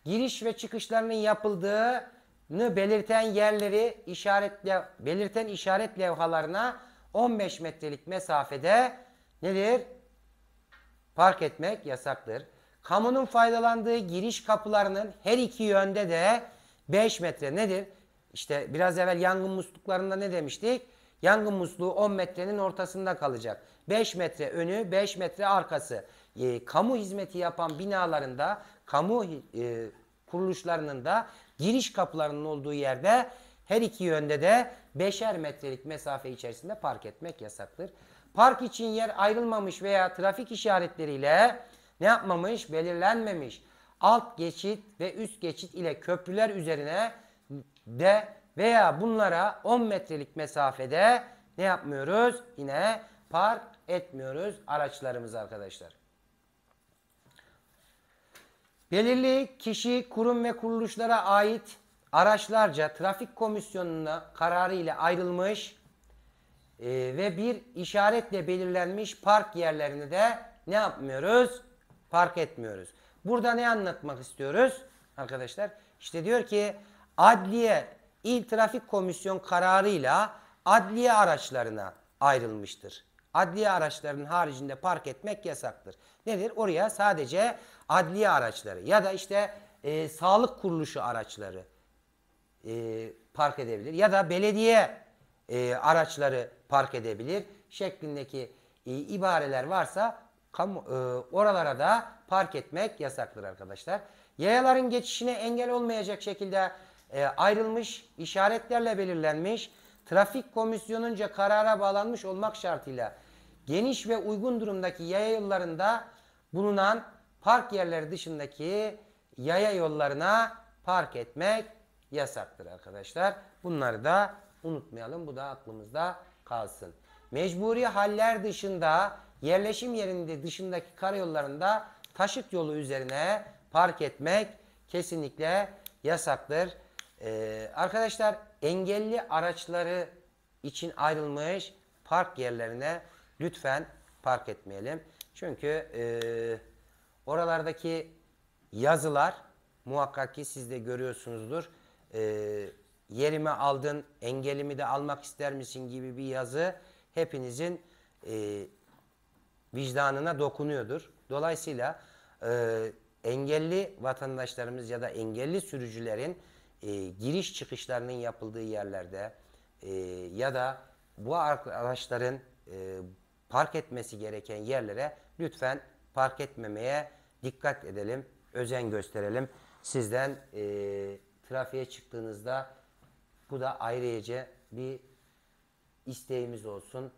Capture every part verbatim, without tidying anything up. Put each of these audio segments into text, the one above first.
giriş ve çıkışlarının yapıldığını belirten yerleri işaretle belirten işaret levhalarına on beş metrelik mesafede nedir? Park etmek yasaktır. Kamunun faydalandığı giriş kapılarının her iki yönde de beş metre nedir? İşte biraz evvel yangın musluklarında ne demiştik? Yangın musluğu on metrenin ortasında kalacak. beş metre önü, beş metre arkası. E, kamu hizmeti yapan binalarında, kamu e, kuruluşlarının da giriş kapılarının olduğu yerde her iki yönde de beşer metrelik mesafe içerisinde park etmek yasaktır. Park için yer ayrılmamış veya trafik işaretleriyle ne yapmamış? Belirlenmemiş. Alt geçit ve üst geçit ile köprüler üzerine de veya bunlara on metrelik mesafede ne yapmıyoruz? Yine park etmiyoruz araçlarımız arkadaşlar. Belirli kişi, kurum ve kuruluşlara ait araçlarca trafik komisyonuna kararı ile ayrılmış e, ve bir işaretle belirlenmiş park yerlerini de ne yapmıyoruz? Park etmiyoruz. Burada ne anlatmak istiyoruz arkadaşlar? İşte diyor ki adliye il trafik komisyon kararıyla adliye araçlarına ayrılmıştır. Adliye araçlarının haricinde park etmek yasaktır. Nedir? Oraya sadece adliye araçları ya da işte e, sağlık kuruluşu araçları e, park edebilir. Ya da belediye e, araçları park edebilir şeklindeki e, ibareler varsa kamu, e, oralara da park etmek yasaktır arkadaşlar. Yayaların geçişine engel olmayacak şekilde e, ayrılmış, işaretlerle belirlenmiş, trafik komisyonunca karara bağlanmış olmak şartıyla geniş ve uygun durumdaki yaya yollarında bulunan park yerleri dışındaki yaya yollarına park etmek yasaktır arkadaşlar. Bunları da unutmayalım. Bu da aklımızda kalsın. Mecburi haller dışında yerleşim yerinde dışındaki karayollarında taşıt yolu üzerine park etmek kesinlikle yasaktır. Ee, arkadaşlar engelli araçları için ayrılmış park yerlerine lütfen park etmeyelim. Çünkü e, oralardaki yazılar muhakkak ki siz de görüyorsunuzdur. E, yerimi aldın, engelimi de almak ister misin gibi bir yazı hepinizin e, vicdanına dokunuyordur. Dolayısıyla e, engelli vatandaşlarımız ya da engelli sürücülerin e, giriş çıkışlarının yapıldığı yerlerde e, ya da bu araçların e, park etmesi gereken yerlere lütfen park etmemeye dikkat edelim, özen gösterelim. Sizden e, trafiğe çıktığınızda bu da ayrıca bir isteğimiz olsun.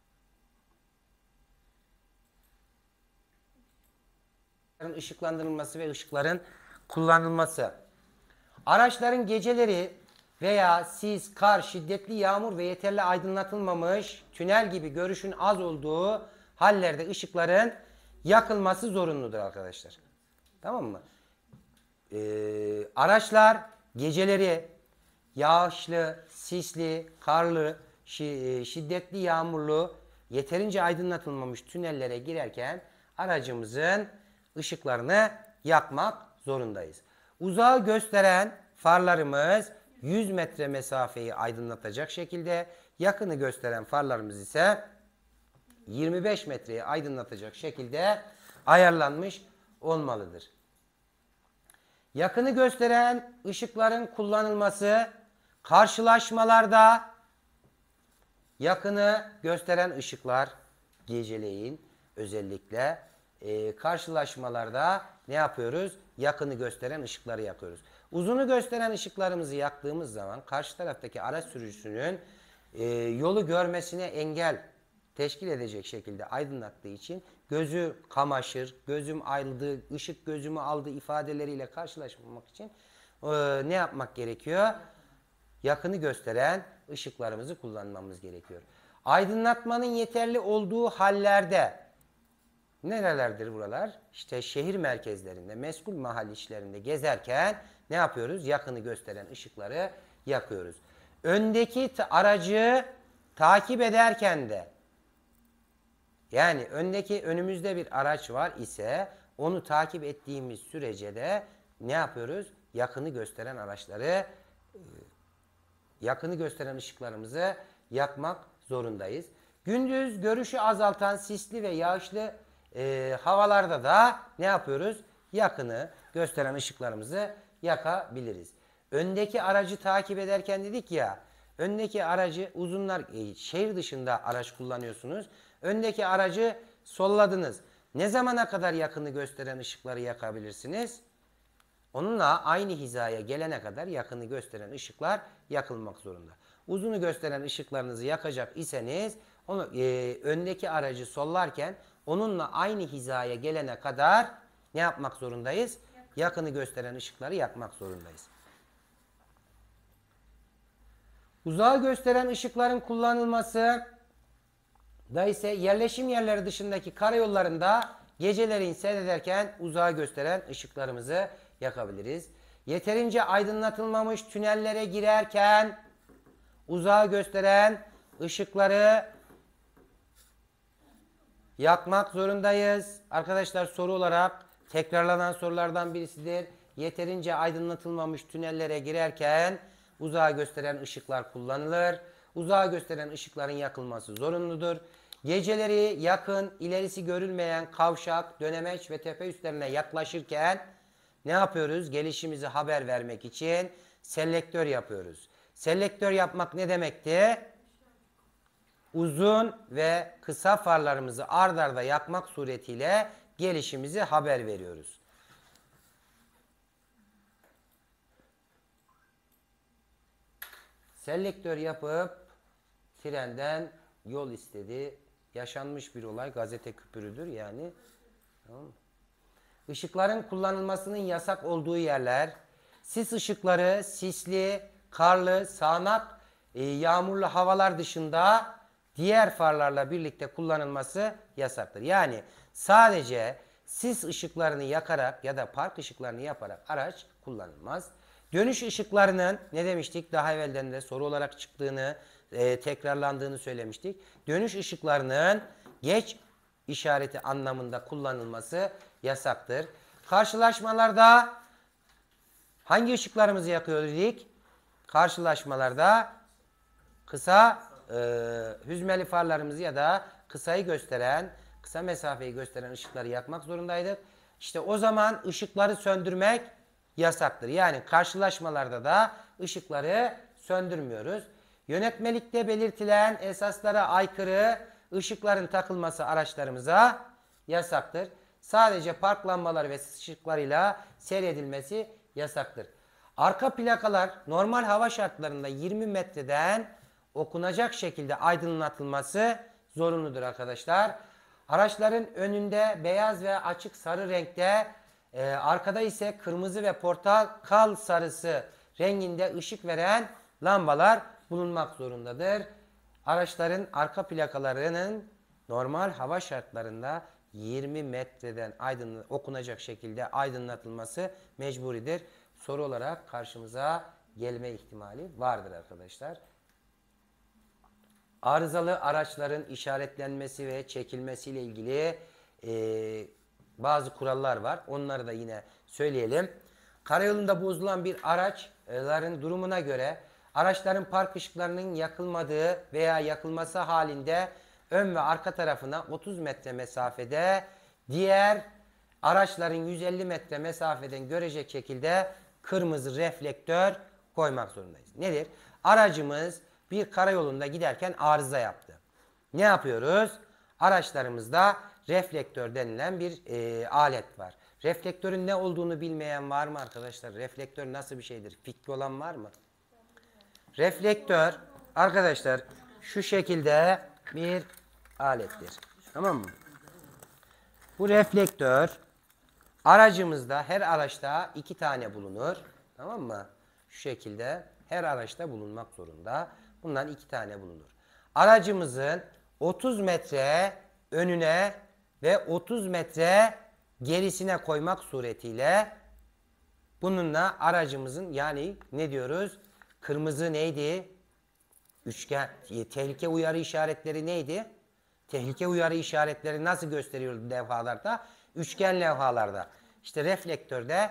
Işıklandırılması ve ışıkların kullanılması. Araçların geceleri veya sis, kar, şiddetli yağmur ve yeterli aydınlatılmamış tünel gibi görüşün az olduğu hallerde ışıkların yakılması zorunludur arkadaşlar. Tamam mı? Ee, araçlar geceleri yağışlı, sisli, karlı, şiddetli yağmurlu, yeterince aydınlatılmamış tünellere girerken aracımızın ışıklarını yakmak zorundayız. Uzağı gösteren farlarımız yüz metre mesafeyi aydınlatacak şekilde, yakını gösteren farlarımız ise yirmi beş metreyi aydınlatacak şekilde ayarlanmış olmalıdır. Yakını gösteren ışıkların kullanılması karşılaşmalarda yakını gösteren ışıklar geceleyin özellikle e, karşılaşmalarda ne yapıyoruz? Yakını gösteren ışıkları yakıyoruz. Uzunu gösteren ışıklarımızı yaktığımız zaman karşı taraftaki araç sürücüsünün e, yolu görmesine engel teşkil edecek şekilde aydınlattığı için gözü kamaşır, gözüm ayrıldı, ışık gözümü aldı ifadeleriyle karşılaşmamak için e, ne yapmak gerekiyor? Yakını gösteren ışıklarımızı kullanmamız gerekiyor. Aydınlatmanın yeterli olduğu hallerde nerelerdir buralar? İşte şehir merkezlerinde, meskul mahalle işlerinde gezerken ne yapıyoruz? Yakını gösteren ışıkları yakıyoruz. Öndeki aracı takip ederken de yani öndeki önümüzde bir araç var ise onu takip ettiğimiz sürece de ne yapıyoruz? Yakını gösteren araçları, yakını gösteren ışıklarımızı yakmak zorundayız. Gündüz görüşü azaltan sisli ve yağışlı e, havalarda da ne yapıyoruz? Yakını gösteren ışıklarımızı yakabiliriz. Öndeki aracı takip ederken dedik ya, öndeki aracı uzunlar, e, şehir dışında araç kullanıyorsunuz. Öndeki aracı solladınız. Ne zamana kadar yakını gösteren ışıkları yakabilirsiniz? Onunla aynı hizaya gelene kadar yakını gösteren ışıklar yakılmak zorunda. Uzunu gösteren ışıklarınızı yakacak iseniz onu e, öndeki aracı sollarken onunla aynı hizaya gelene kadar ne yapmak zorundayız? Yakını gösteren ışıkları yakmak zorundayız. Uzağı gösteren ışıkların kullanılması da ise yerleşim yerleri dışındaki karayollarında geceleyin seyrederken uzağı gösteren ışıklarımızı yakabiliriz. Yeterince aydınlatılmamış tünellere girerken uzağı gösteren ışıkları yakmak zorundayız. Arkadaşlar, soru olarak tekrarlanan sorulardan birisidir. Yeterince aydınlatılmamış tünellere girerken uzağı gösteren ışıklar kullanılır. Uzağı gösteren ışıkların yakılması zorunludur. Geceleri yakın, ilerisi görülmeyen kavşak, dönemeç ve tepe üstlerine yaklaşırken ne yapıyoruz? Gelişimizi haber vermek için selektör yapıyoruz. Selektör yapmak ne demekti? Uzun ve kısa farlarımızı ard arda yakmak suretiyle gelişimizi haber veriyoruz. Selektör yapıp trenden yol istedi. Yaşanmış bir olay, gazete küpürüdür yani. Tamam mı? Işıkların kullanılmasının yasak olduğu yerler, sis ışıkları, sisli, karlı, sağanak, e, yağmurlu havalar dışında diğer farlarla birlikte kullanılması yasaktır. Yani sadece sis ışıklarını yakarak ya da park ışıklarını yaparak araç kullanılmaz. Dönüş ışıklarının ne demiştik? Daha evvelden de soru olarak çıktığını, e, tekrarlandığını söylemiştik. Dönüş ışıklarının geç işareti anlamında kullanılması yasaktır. Karşılaşmalarda hangi ışıklarımızı yakıyor dedik? Karşılaşmalarda kısa e, hüzmeli farlarımızı ya da kısayı gösteren, kısa mesafeyi gösteren ışıkları yakmak zorundaydık. İşte o zaman ışıkları söndürmek yasaktır. Yani karşılaşmalarda da ışıkları söndürmüyoruz. Yönetmelikte belirtilen esaslara aykırı ışıkların takılması araçlarımıza yasaktır. Sadece park lambaları ve ışıklarıyla seyredilmesi yasaktır. Arka plakalar normal hava şartlarında yirmi metreden okunacak şekilde aydınlatılması zorunludur arkadaşlar. Araçların önünde beyaz ve açık sarı renkte, e, arkada ise kırmızı ve portakal sarısı renginde ışık veren lambalar bulunmak zorundadır. Araçların arka plakalarının normal hava şartlarında yirmi metreden aydın, okunacak şekilde aydınlatılması mecburidir. Soru olarak karşımıza gelme ihtimali vardır arkadaşlar. Arızalı araçların işaretlenmesi ve çekilmesiyle ilgili e, bazı kurallar var. Onları da yine söyleyelim. Karayolunda bozulan bir araçların durumuna göre araçların park ışıklarının yakılmadığı veya yakılması halinde ön ve arka tarafına otuz metre mesafede, diğer araçların yüz elli metre mesafeden görecek şekilde kırmızı reflektör koymak zorundayız. Nedir? Aracımız bir karayolunda giderken arıza yaptı. Ne yapıyoruz? Araçlarımızda reflektör denilen bir e, alet var. Reflektörün ne olduğunu bilmeyen var mı arkadaşlar? Reflektör nasıl bir şeydir? Fikri olan var mı? Reflektör arkadaşlar şu şekilde bir alettir. Tamam mı? Bu reflektör aracımızda, her araçta iki tane bulunur. Tamam mı? Şu şekilde her araçta bulunmak zorunda. Bundan iki tane bulunur. Aracımızın otuz metre önüne ve otuz metre gerisine koymak suretiyle bununla aracımızın, yani ne diyoruz? Kırmızı neydi? Üçgen, tehlike uyarı işaretleri neydi? Tehlike uyarı işaretleri nasıl gösteriyordu levhalarda? Üçgen levhalarda. İşte reflektörde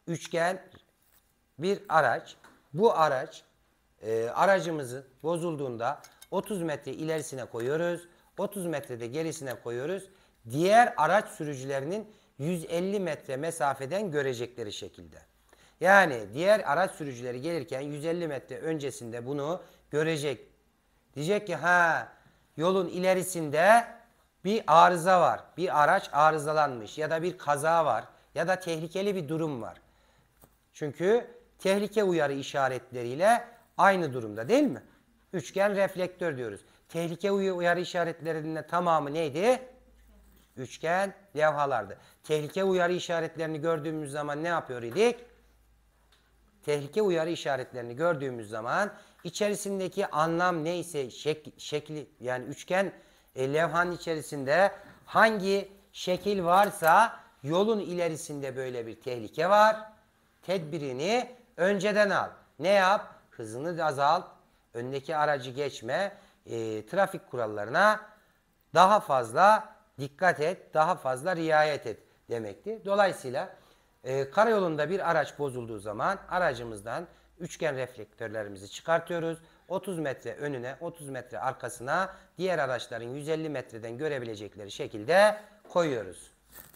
üçgen bir araç. Bu araç e, aracımızı bozulduğunda otuz metre ilerisine koyuyoruz. otuz metrede gerisine koyuyoruz. Diğer araç sürücülerinin yüz elli metre mesafeden görecekleri şekilde. Yani diğer araç sürücüleri gelirken yüz elli metre öncesinde bunu görecek. Diyecek ki ha yolun ilerisinde bir arıza var. Bir araç arızalanmış ya da bir kaza var ya da tehlikeli bir durum var. Çünkü tehlike uyarı işaretleriyle aynı durumda değil mi? Üçgen reflektör diyoruz. Tehlike uyarı işaretlerinin tamamı neydi? Üçgen levhalardı. Tehlike uyarı işaretlerini gördüğümüz zaman ne yapıyor idik? Tehlike uyarı işaretlerini gördüğümüz zaman içerisindeki anlam neyse şek şekli yani üçgen e, levhanın içerisinde hangi şekil varsa yolun ilerisinde böyle bir tehlike var. Tedbirini önceden al. Ne yap? Hızını azalt. Öndeki aracı geçme. E, trafik kurallarına daha fazla dikkat et. Daha fazla riayet et demekti. Dolayısıyla e, karayolunda bir araç bozulduğu zaman aracımızdan üçgen reflektörlerimizi çıkartıyoruz. otuz metre önüne, otuz metre arkasına diğer araçların yüz elli metreden görebilecekleri şekilde koyuyoruz.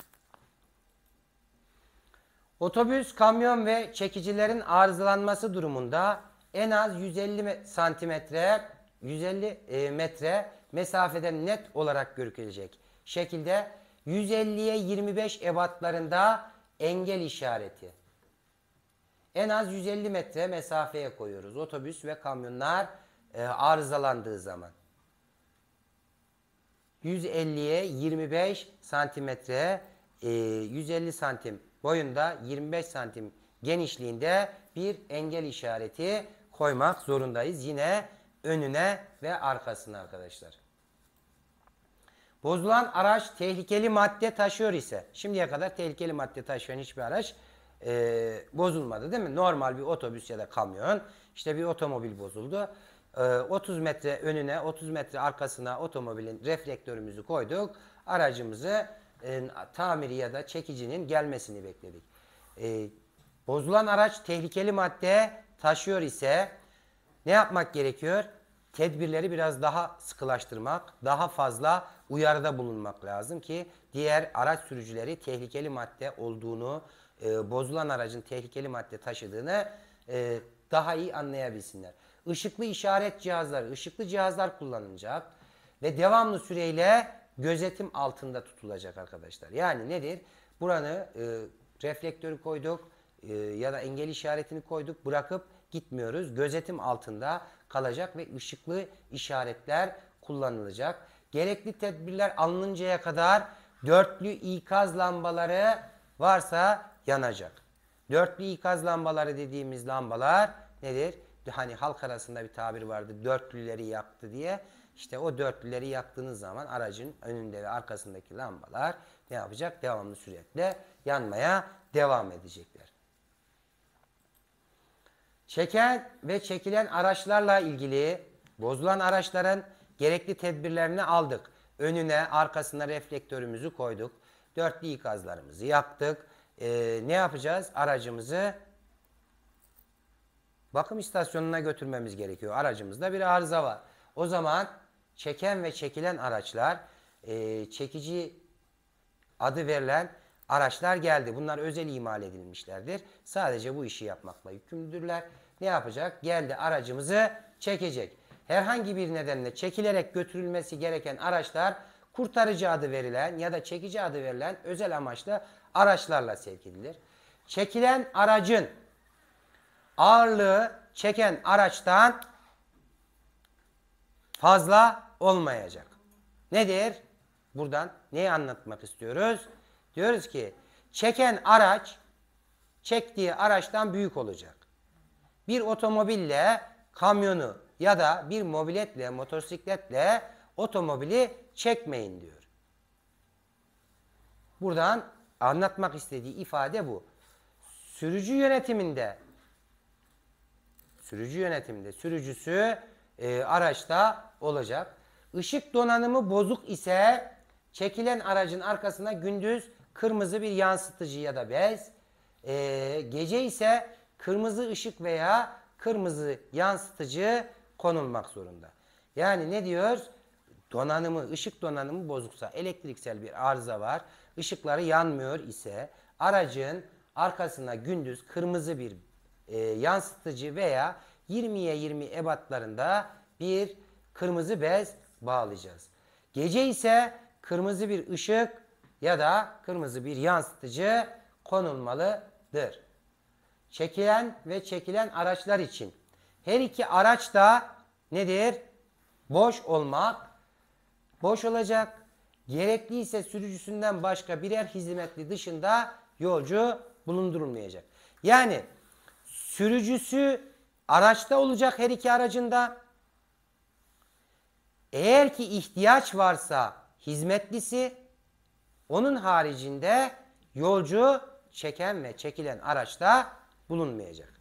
Otobüs, kamyon ve çekicilerin arızalanması durumunda en az yüz elli santimetre, yüz elli metre mesafeden net olarak görülecek şekilde yüz elliye yirmi beş ebatlarında engel işareti. En az yüz elli metre mesafeye koyuyoruz. Otobüs ve kamyonlar e, arızalandığı zaman. yüz elliye yirmi beş santimetre, e, yüz elli santim boyunda, yirmi beş santim genişliğinde bir engel işareti koymak zorundayız. Yine önüne ve arkasına arkadaşlar. Bozulan araç tehlikeli madde taşıyor ise, şimdiye kadar tehlikeli madde taşıyan hiçbir araç e, bozulmadı değil mi? Normal bir otobüs ya da kamyon, işte bir otomobil bozuldu. E, otuz metre önüne, otuz metre arkasına otomobilin reflektörümüzü koyduk. Aracımızı e, tamiri ya da çekicinin gelmesini bekledik. E, bozulan araç tehlikeli madde taşıyor ise ne yapmak gerekiyor? Tedbirleri biraz daha sıkılaştırmak, daha fazla uyarıda bulunmak lazım ki diğer araç sürücüleri tehlikeli madde olduğunu, e, bozulan aracın tehlikeli madde taşıdığını e, daha iyi anlayabilsinler. Işıklı işaret cihazları, ışıklı cihazlar kullanılacak ve devamlı süreyle gözetim altında tutulacak arkadaşlar. Yani nedir? Buranı e, reflektörü koyduk e, ya da engel işaretini koyduk, bırakıp gitmiyoruz. Gözetim altında kalacak ve ışıklı işaretler kullanılacak. Gerekli tedbirler alınıncaya kadar dörtlü ikaz lambaları varsa yanacak. Dörtlü ikaz lambaları dediğimiz lambalar nedir? Hani halk arasında bir tabir vardı, dörtlüleri yaktı diye. İşte o dörtlüleri yaktığınız zaman aracın önünde ve arkasındaki lambalar ne yapacak? Devamlı süretle yanmaya devam edecekler. Çeken ve çekilen araçlarla ilgili bozulan araçların gerekli tedbirlerini aldık. Önüne, arkasına reflektörümüzü koyduk. Dörtlü ikazlarımızı yaktık. Ee, ne yapacağız? Aracımızı bakım istasyonuna götürmemiz gerekiyor. Aracımızda bir arıza var. O zaman çeken ve çekilen araçlar, e, çekici adı verilen araçlar geldi. Bunlar özel imal edilmişlerdir. Sadece bu işi yapmakla yükümlüdürler. Ne yapacak? Geldi aracımızı çekecek. Herhangi bir nedenle çekilerek götürülmesi gereken araçlar kurtarıcı adı verilen ya da çekici adı verilen özel amaçlı araçlarla sevk edilir. Çekilen aracın ağırlığı çeken araçtan fazla olmayacak. Nedir? Buradan neyi anlatmak istiyoruz? Diyoruz ki çeken araç çektiği araçtan büyük olacak. Bir otomobille kamyonu ya da bir mobiletle, motosikletle otomobili çekmeyin diyor. Buradan anlatmak istediği ifade bu. Sürücü yönetiminde sürücü yönetiminde sürücüsü e, araçta olacak. Işık donanımı bozuk ise çekilen aracın arkasına gündüz kırmızı bir yansıtıcı ya da bez Ee, gece ise kırmızı ışık veya kırmızı yansıtıcı konulmak zorunda. Yani ne diyoruz? Donanımı, ışık donanımı bozuksa, elektriksel bir arıza var, ışıkları yanmıyor ise aracın arkasına gündüz kırmızı bir e, yansıtıcı veya yirmiye yirmi ebatlarında bir kırmızı bez bağlayacağız. Gece ise kırmızı bir ışık ya da kırmızı bir yansıtıcı konulmalıdır. Çekilen ve çekilen araçlar için her iki araç da nedir? Boş olmak, boş olacak. Gerekliyse sürücüsünden başka birer hizmetli dışında yolcu bulundurulmayacak. Yani sürücüsü araçta olacak her iki aracında. Eğer ki ihtiyaç varsa hizmetlisi, onun haricinde yolcu çeken ve çekilen araçta bulunmayacak.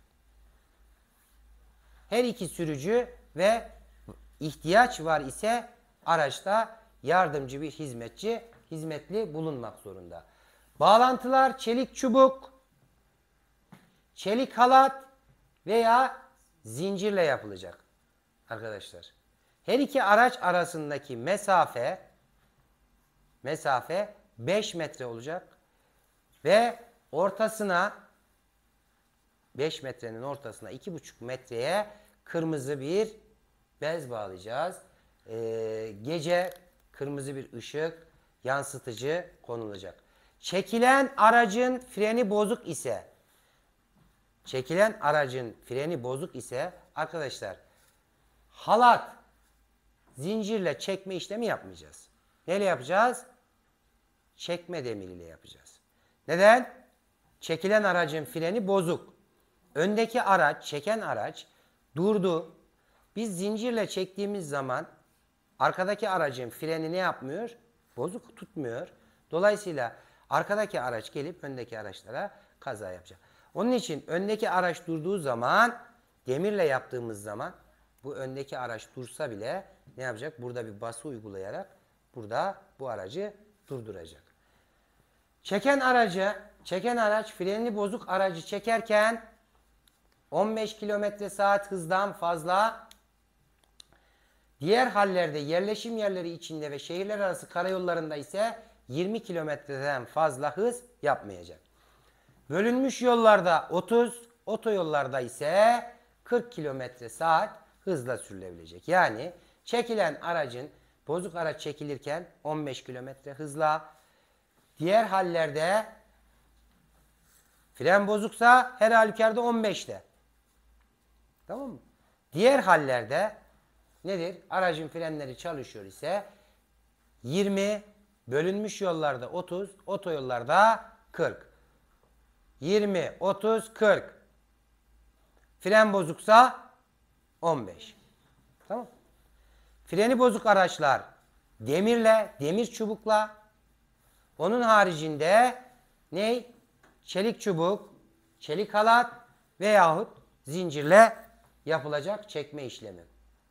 Her iki sürücü ve ihtiyaç var ise araçta yardımcı bir hizmetçi, hizmetli bulunmak zorunda. Bağlantılar çelik çubuk, çelik halat veya zincirle yapılacak arkadaşlar. Her iki araç arasındaki mesafe mesafe beş metre olacak ve ortasına beş metrenin ortasına iki buçuk metreye kırmızı bir bez bağlayacağız. Ee, gece kırmızı bir ışık yansıtıcı konulacak. Çekilen aracın freni bozuk ise çekilen aracın freni bozuk ise arkadaşlar halat zincirle çekme işlemi yapmayacağız. Neyle yapacağız? Çekme demiriyle yapacağız. Neden? Çekilen aracın freni bozuk. Öndeki araç, çeken araç durdu. Biz zincirle çektiğimiz zaman arkadaki aracın freni ne yapmıyor? Bozuk tutmuyor. Dolayısıyla arkadaki araç gelip öndeki araçlara kaza yapacak. Onun için öndeki araç durduğu zaman demirle yaptığımız zaman bu öndeki araç dursa bile ne yapacak? Burada bir bası uygulayarak burada bu aracı durduracak. Çeken aracı, çeken araç freni bozuk aracı çekerken on beş kilometre saat hızdan fazla, diğer hallerde yerleşim yerleri içinde ve şehirler arası karayollarında ise yirmi kilometreden fazla hız yapmayacak. Bölünmüş yollarda otuz, otoyollarda ise kırk kilometre saat hızla sürülebilecek. Yani çekilen aracın, bozuk araç çekilirken on beş kilometre hızla, diğer hallerde fren bozuksa her halükarda on beşte. Tamam mı? Diğer hallerde nedir? Aracın frenleri çalışıyor ise yirmi, bölünmüş yollarda otuz, otoyollarda kırk. yirmi, otuz, kırk. Fren bozuksa on beş. Tamam. Freni bozuk araçlar demirle, demir çubukla. Onun haricinde ne? Çelik çubuk, çelik halat veyahut zincirle yapılacak çekme işlemi.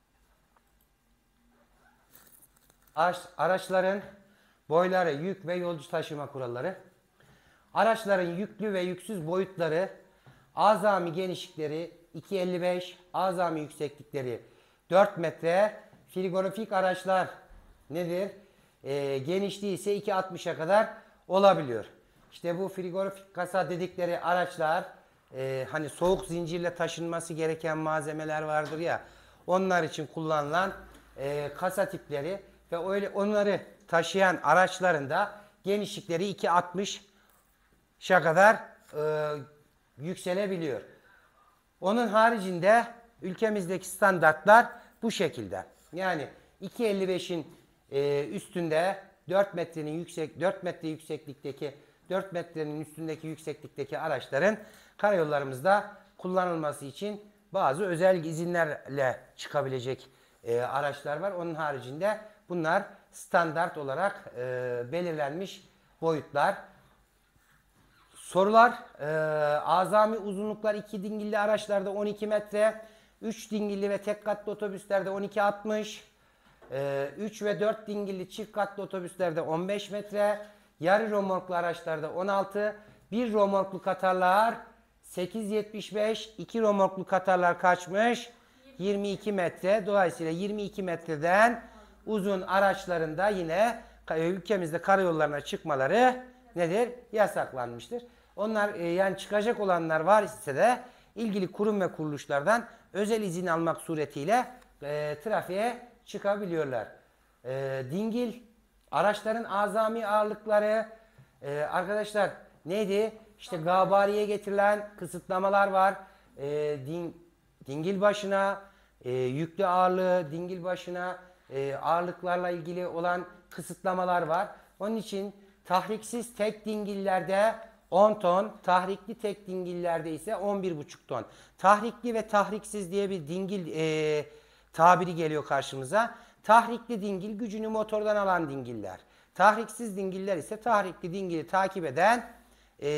Araçların boyları, yük ve yolcu taşıma kuralları. Araçların yüklü ve yüksüz boyutları, azami genişlikleri iki elli beş, azami yükseklikleri dört metre, frigorifik araçlar nedir? E, genişliği ise iki altmışa kadar olabiliyor. İşte bu frigorifik kasa dedikleri araçlar, e, hani soğuk zincirle taşınması gereken malzemeler vardır ya, onlar için kullanılan e, kasa tipleri ve öyle onları taşıyan araçların da genişlikleri iki altmışa kadar e, yükselebiliyor. Onun haricinde ülkemizdeki standartlar bu şekilde. Yani iki elli beşin e, üstünde dört metrenin yüksek dört metre yükseklikteki dört metrenin üstündeki yükseklikteki araçların karayollarımızda kullanılması için bazı özel izinlerle çıkabilecek e, araçlar var. Onun haricinde bunlar standart olarak e, belirlenmiş boyutlar. Sorular, e, azami uzunluklar iki dingilli araçlarda on iki metre, üç dingilli ve tek katlı otobüslerde on iki altmış, e, üç ve dört dingilli çift katlı otobüslerde on beş metre, yarı römorklu araçlarda on altı, Bir romorklu katarlar sekiz yetmiş beş, iki romorklu katarlar kaçmış? yirmi iki metre. Dolayısıyla yirmi iki metreden uzun araçlarında yine ülkemizde karayollarına çıkmaları nedir? Yasaklanmıştır. Onlar e, yani çıkacak olanlar var ise de ilgili kurum ve kuruluşlardan özel izin almak suretiyle e, trafiğe çıkabiliyorlar. E, dingil, araçların azami ağırlıkları, e, arkadaşlar neydi? İşte gabariye getirilen kısıtlamalar var. E, din, dingil başına, e, yüklü ağırlığı, dingil başına e, ağırlıklarla ilgili olan kısıtlamalar var. Onun için tahriksiz tek dingillerde on ton, tahrikli tek dingillerde ise on bir buçuk ton. Tahrikli ve tahriksiz diye bir dingil e, tabiri geliyor karşımıza. Tahrikli dingil gücünü motordan alan dingiller. Tahriksiz dingiller ise tahrikli dingili takip eden e,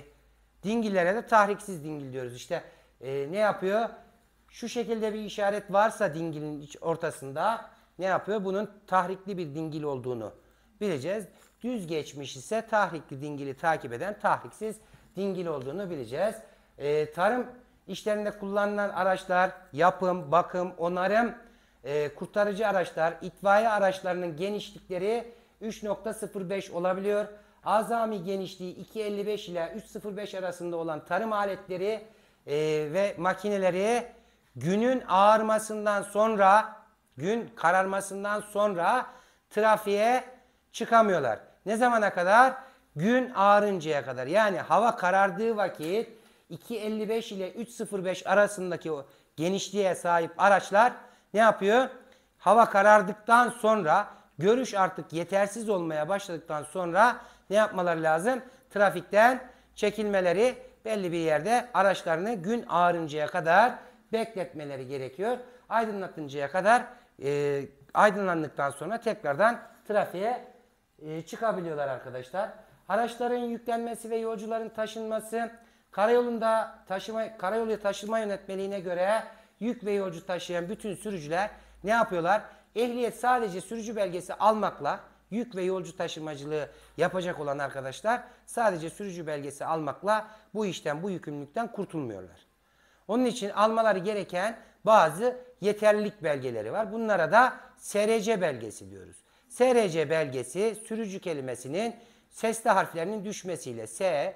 dingillere de tahriksiz dingil diyoruz. İşte e, ne yapıyor? Şu şekilde bir işaret varsa dingilin ortasında ne yapıyor? Bunun tahrikli bir dingil olduğunu bileceğiz. Düz geçmiş ise tahrikli dingili takip eden tahriksiz dingil olduğunu bileceğiz. E, tarım işlerinde kullanılan araçlar, yapım, bakım, onarım, e, kurtarıcı araçlar, itfaiye araçlarının genişlikleri üç nokta sıfır beş olabiliyor. Azami genişliği iki nokta elli beş ile üç nokta sıfır beş arasında olan tarım aletleri e, ve makineleri günün ağarmasından sonra, gün kararmasından sonra trafiğe çıkamıyorlar. Ne zamana kadar? Gün ağarıncaya kadar. Yani hava karardığı vakit iki nokta elli beş ile üç nokta sıfır beş arasındaki o genişliğe sahip araçlar ne yapıyor? Hava karardıktan sonra, görüş artık yetersiz olmaya başladıktan sonra ne yapmaları lazım? Trafikten çekilmeleri, belli bir yerde araçlarını gün ağarıncaya kadar bekletmeleri gerekiyor. Aydınlatıncaya kadar e, aydınlandıktan sonra tekrardan trafiğe e, çıkabiliyorlar arkadaşlar. Araçların yüklenmesi ve yolcuların taşınması, karayolunda taşıma, karayolu taşıma yönetmeliğine göre yük ve yolcu taşıyan bütün sürücüler ne yapıyorlar? Ehliyet sadece sürücü belgesi almakla, yük ve yolcu taşımacılığı yapacak olan arkadaşlar sadece sürücü belgesi almakla bu işten, bu yükümlülükten kurtulmuyorlar. Onun için almaları gereken bazı yeterlilik belgeleri var. Bunlara da S R C belgesi diyoruz. S R C belgesi sürücü kelimesinin sesli harflerinin düşmesiyle S,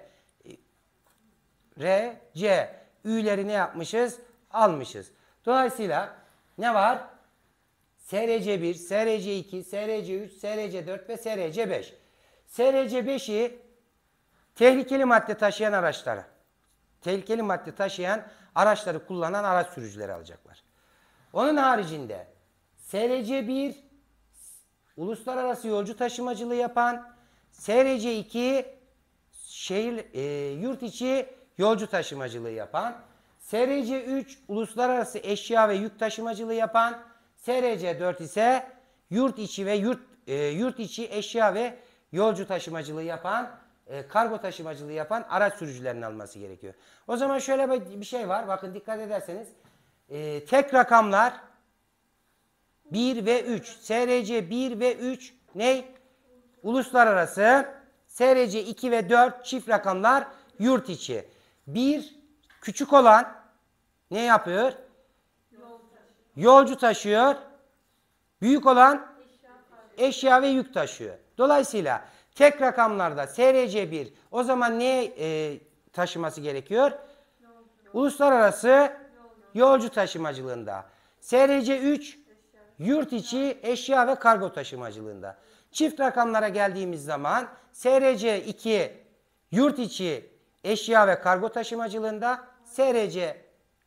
R, C, Ü'leri ne yapmışız? Almışız. Dolayısıyla ne var? S R C bir, S R C iki, S R C üç, S R C dört ve S R C beş. S R C beşi tehlikeli madde taşıyan araçlara, tehlikeli madde taşıyan araçları kullanan araç sürücüleri alacaklar. Onun haricinde S R C bir uluslararası yolcu taşımacılığı yapan, S R C iki şehir e, yurt içi yolcu taşımacılığı yapan, S R C üç uluslararası eşya ve yük taşımacılığı yapan, S R C dört ise yurt içi ve yurt e, yurt içi eşya ve yolcu taşımacılığı yapan, e, kargo taşımacılığı yapan araç sürücülerinin alması gerekiyor. O zaman şöyle bir şey var. Bakın dikkat ederseniz e, tek rakamlar bir ve üç. S R C bir ve üç ne? Uluslararası. S R C iki ve dört çift rakamlar yurt içi. bir küçük olan ne yapıyor? Yolcu taşıyor. Büyük olan eşya ve yük taşıyor. Dolayısıyla tek rakamlarda S R C bir o zaman ne e, taşıması gerekiyor? Uluslararası yolcu taşımacılığında. S R C üç yurt içi eşya ve kargo taşımacılığında. Çift rakamlara geldiğimiz zaman S R C iki yurt içi eşya ve kargo taşımacılığında, S R C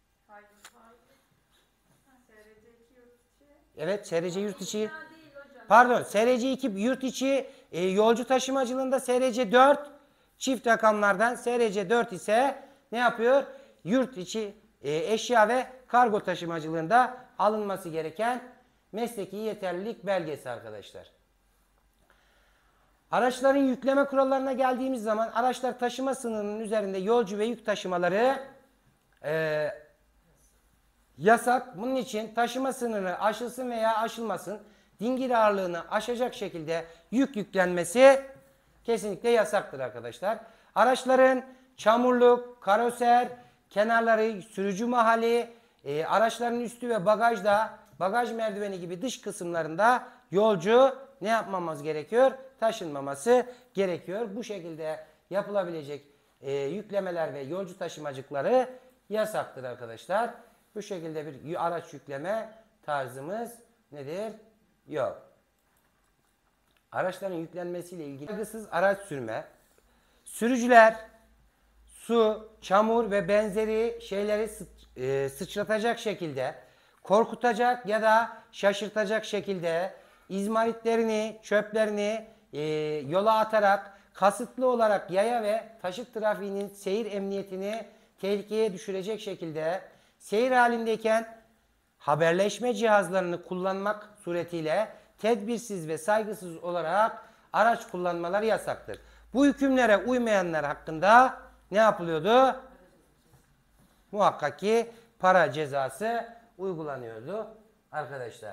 evet S R C yurt içi pardon S R C iki yurt içi e, yolcu taşımacılığında, S R C dört çift rakamlardan S R C dört ise ne yapıyor? Yurt içi e, eşya ve kargo taşımacılığında alınması gereken mesleki yeterlilik belgesi arkadaşlar. Araçların yükleme kurallarına geldiğimiz zaman araçlar taşıma sınırının üzerinde yolcu ve yük taşımaları e, yasak. Bunun için taşıma sınırı aşılsın veya aşılmasın dingil ağırlığını aşacak şekilde yük yüklenmesi kesinlikle yasaktır arkadaşlar. Araçların çamurluk, karoser, kenarları, sürücü mahalli, e, araçların üstü ve bagajda, bagaj merdiveni gibi dış kısımlarında yolcu ne yapmamamız gerekiyor? Taşınmaması gerekiyor. Bu şekilde yapılabilecek e, yüklemeler ve yolcu taşımacılıkları yasaktır arkadaşlar. Bu şekilde bir araç yükleme tarzımız nedir? Yok. Araçların yüklenmesiyle ilgili saygısız araç sürme. Sürücüler su, çamur ve benzeri şeyleri sı e, sıçratacak şekilde, korkutacak ya da şaşırtacak şekilde izmaritlerini, çöplerini e, yola atarak kasıtlı olarak yaya ve taşıt trafiğinin seyir emniyetini tehlikeye düşürecek şekilde seyir halindeyken haberleşme cihazlarını kullanmak suretiyle tedbirsiz ve saygısız olarak araç kullanmaları yasaktır. Bu hükümlere uymayanlar hakkında ne yapılıyordu? Muhakkak ki para cezası uygulanıyordu arkadaşlar.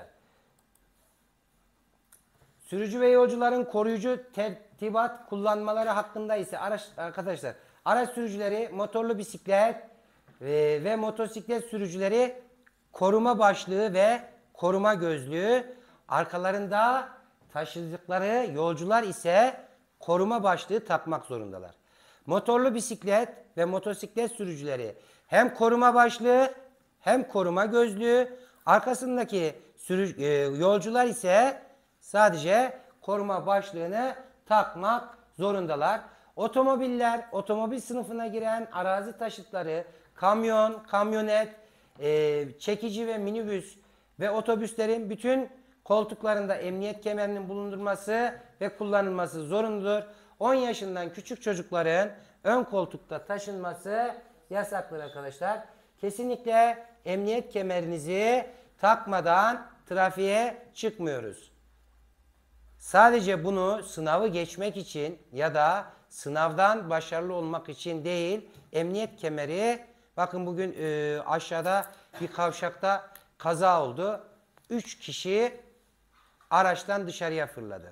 Sürücü ve yolcuların koruyucu tertibat kullanmaları hakkında ise araç, arkadaşlar araç sürücüleri, motorlu bisiklet ve, ve motosiklet sürücüleri koruma başlığı ve koruma gözlüğü, arkalarında taşıdıkları yolcular ise koruma başlığı takmak zorundalar. Motorlu bisiklet ve motosiklet sürücüleri hem koruma başlığı hem koruma gözlüğü, arkasındaki sürü, e, yolcular ise sadece koruma başlığını takmak zorundalar. Otomobiller, otomobil sınıfına giren arazi taşıtları, kamyon, kamyonet, e, çekici ve minibüs ve otobüslerin bütün koltuklarında emniyet kemerinin bulundurması ve kullanılması zorunludur. on yaşından küçük çocukların ön koltukta taşınması yasaktır arkadaşlar. Kesinlikle emniyet kemerinizi takmadan trafiğe çıkmıyoruz. Sadece bunu sınavı geçmek için ya da sınavdan başarılı olmak için değil, emniyet kemeri, bakın bugün e, aşağıda bir kavşakta kaza oldu. üç kişi araçtan dışarıya fırladı.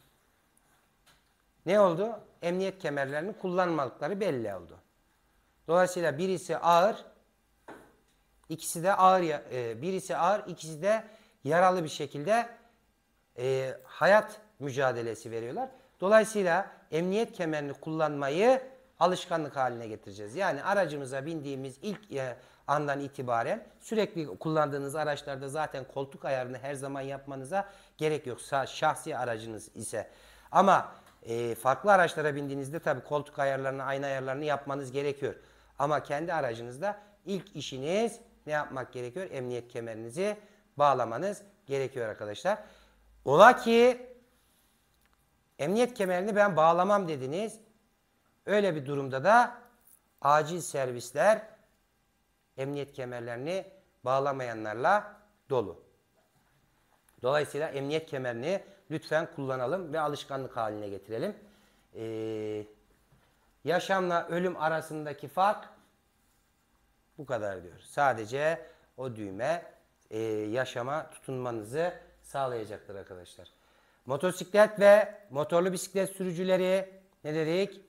Ne oldu? Emniyet kemerlerini kullanmadıkları belli oldu. Dolayısıyla birisi ağır, ikisi de ağır, e, birisi ağır, ikisi de yaralı bir şekilde e, hayat mücadelesi veriyorlar. Dolayısıyla emniyet kemerini kullanmayı alışkanlık haline getireceğiz. Yani aracımıza bindiğimiz ilk e, andan itibaren sürekli kullandığınız araçlarda zaten koltuk ayarını her zaman yapmanıza gerek yok. Şahsi aracınız ise. Ama e, farklı araçlara bindiğinizde tabii koltuk ayarlarını, ayna ayarlarını yapmanız gerekiyor. Ama kendi aracınızda ilk işiniz ne yapmak gerekiyor? Emniyet kemerinizi bağlamanız gerekiyor arkadaşlar. Ola ki emniyet kemerini ben bağlamam dediniz. Öyle bir durumda da acil servisler emniyet kemerlerini bağlamayanlarla dolu. Dolayısıyla emniyet kemerini lütfen kullanalım ve alışkanlık haline getirelim. Ee, yaşamla ölüm arasındaki fark bu kadar diyor. Sadece o düğme e, yaşama tutunmanızı sağlayacaktır arkadaşlar. Motosiklet ve motorlu bisiklet sürücüleri ne dedik?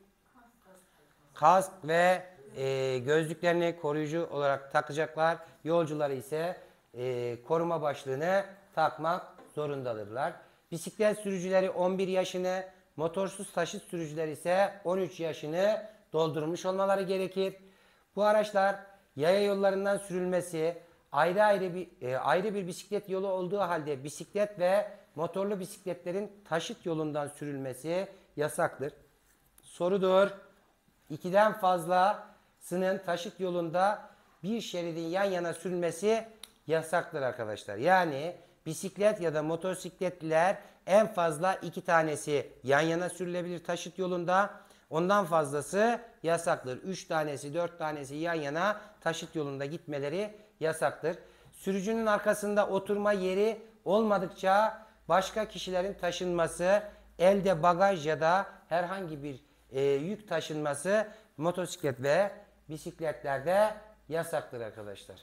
Kask ve e, gözlüklerini koruyucu olarak takacaklar. Yolcuları ise e, koruma başlığını takmak zorundadırlar. Bisiklet sürücüleri on bir yaşını, motorsuz taşıt sürücüleri ise on üç yaşını doldurmuş olmaları gerekir. Bu araçlar yaya yollarından sürülmesi, ayrı ayrı bir e, ayrı bir bisiklet yolu olduğu halde bisiklet ve motorlu bisikletlerin taşıt yolundan sürülmesi yasaktır. Sorudur. İkiden fazlasının taşıt yolunda bir şeridin yan yana sürülmesi yasaktır arkadaşlar. Yani bisiklet ya da motosikletliler en fazla iki tanesi yan yana sürülebilir taşıt yolunda. Ondan fazlası yasaktır. Üç tanesi, dört tanesi yan yana taşıt yolunda gitmeleri yasaktır. Sürücünün arkasında oturma yeri olmadıkça başka kişilerin taşınması, elde bagaj ya da herhangi bir e, yük taşınması motosiklet ve bisikletlerde yasaktır arkadaşlar.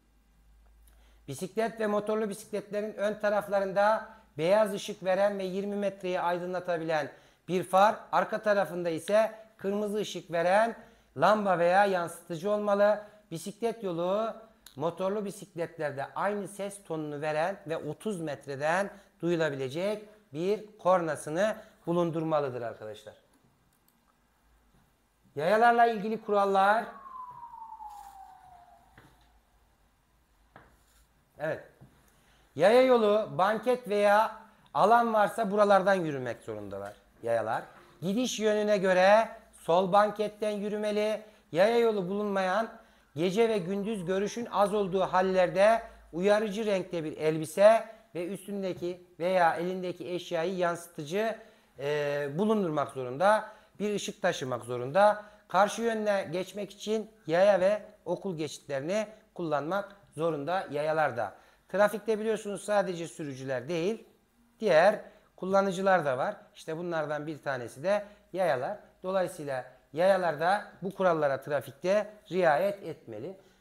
Bisiklet ve motorlu bisikletlerin ön taraflarında beyaz ışık veren ve yirmi metreyi aydınlatabilen bir far, arka tarafında ise kırmızı ışık veren lamba veya yansıtıcı olmalı. Bisiklet yolu motorlu bisikletlerde aynı ses tonunu veren ve otuz metreden duyulabilecek bir kornasını bulundurmalıdır arkadaşlar. Yayalarla ilgili kurallar. Evet. Yaya yolu, banket veya alan varsa buralardan yürümek zorundalar yayalar. Gidiş yönüne göre sol banketten yürümeli. Yaya yolu bulunmayan, gece ve gündüz görüşün az olduğu hallerde uyarıcı renkte bir elbise ve üstündeki veya elindeki eşyayı yansıtıcı e, bulundurmak zorunda. Bir ışık taşımak zorunda. Karşı yönüne geçmek için yaya ve okul geçitlerini kullanmak zorunda yayalar da. Trafikte biliyorsunuz sadece sürücüler değil, diğer kullanıcılar da var. İşte bunlardan bir tanesi de yayalar. Dolayısıyla yayalar da bu kurallara trafikte riayet etmeli.